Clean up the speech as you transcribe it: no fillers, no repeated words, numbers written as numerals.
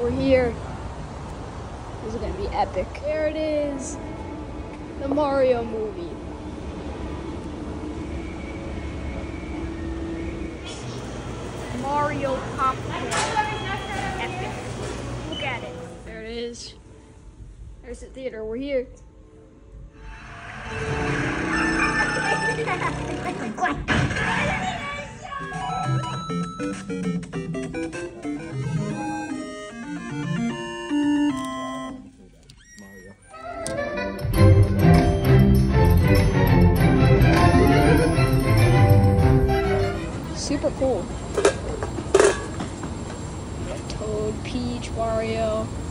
We're here. This is gonna be epic. There it is. The Mario movie. Mario popcorn. Epic. Look at it. There it is. There's the theater. We're here. Super cool. Toad, Peach, Mario.